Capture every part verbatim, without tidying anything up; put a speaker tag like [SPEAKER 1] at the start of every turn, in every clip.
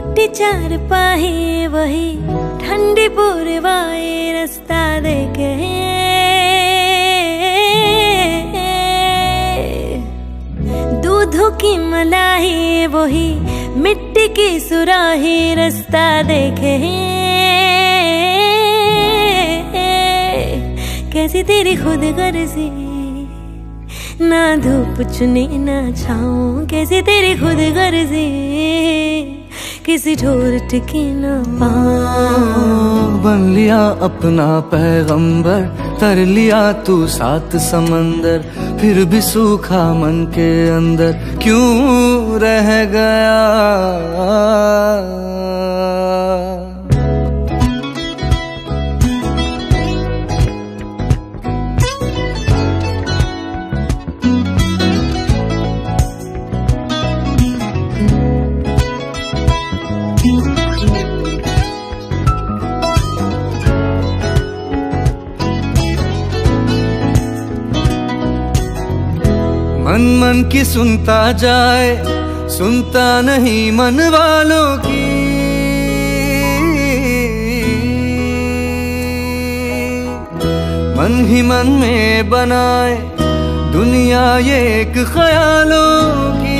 [SPEAKER 1] मिट्टी चार पाही वही ठंडी पूर्वाए रास्ता देखे, दूधों की मलाई वही मिट्टी की सुराही रास्ता देखे। कैसी तेरी खुद गर्जी, ना धूप चुनी ना छाऊं, कैसी तेरी खुद गर्जी, किसी ठोर टिकी ना पाऊं।
[SPEAKER 2] बन लिया अपना पैगंबर, तर लिया तू सात समंदर, फिर भी सूखा मन के अंदर क्यों रह गया। मन मन की सुनता जाए, सुनता नहीं मन वालों की। मन ही मन में बनाए दुनिया ये एक ख्यालों की।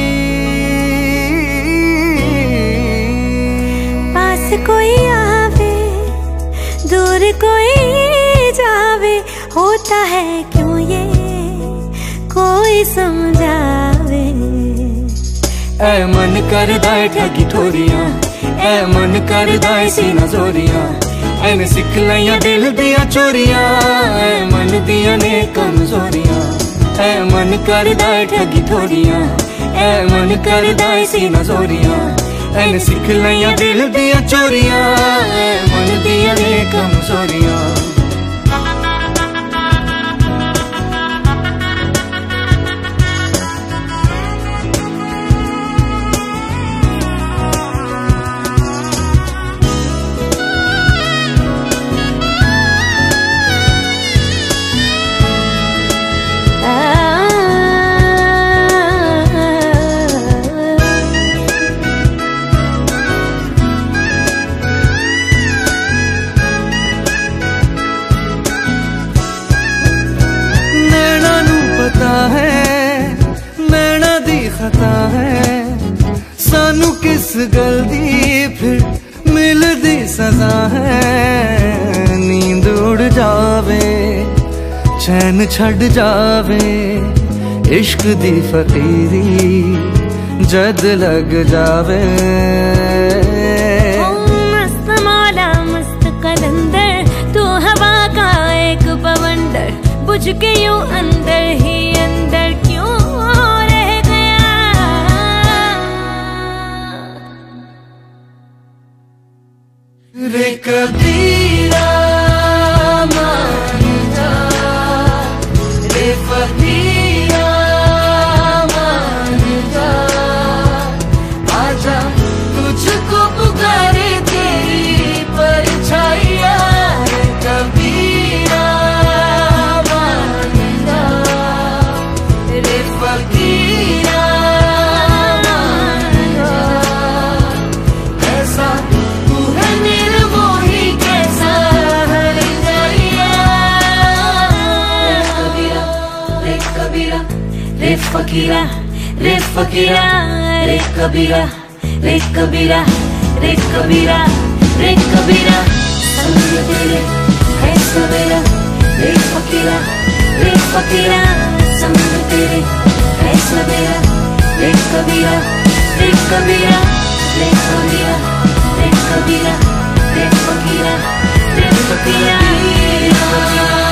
[SPEAKER 1] पास कोई आवे दूर कोई जावे, होता है क्यों ये कोई समझावे।
[SPEAKER 2] ऐ मन कर दाए ठगी ठोरियां, ऐ मन कर दाए सीना जोरियां, ऐने सिख लिया दिल दिया चोरियां, ऐ मन दिया ने कमजोरियां। ऐ मन कर दाए ठगी ठोरियां, ऐ मन कर दाए सीना जोरियां, ऐने सिख लिया दिल दिया चोरियां, ऐ मन दिया ने कमजोरियां। खता है सानू किस गल दी फिर मिलदी सजा है। नींद उड़ जावे चैन छड़ जावे, इश्क दी फकीरी जद लग जावे।
[SPEAKER 1] मस्त मौला मस्त कलंदर, तू हवा का एक बवंडर, बुझ के यूं अंदर ही अंदर क्यों
[SPEAKER 2] रे कबीरा मान जा, रे फकीरा मान जा, आजा तुझको पुकारे तेरी परछाइयां। रे कबीरा मान जा, रे फकीरा मान जा, ऐसा तू है निर्मोही कैसा हर जाइया। रे कबीरा रे फकीरा, रे फकीरा रे कबीरा, रे कबीरा रे कबीरा रे कबीरा। संग तेरे है सवेरा, रे फकीरा रे फकीरा, संग तेरे है सवेरा, रे कबीरा रे कबीरा रे कबीरा रे कबीरा रे फकीरा रे फकीरा।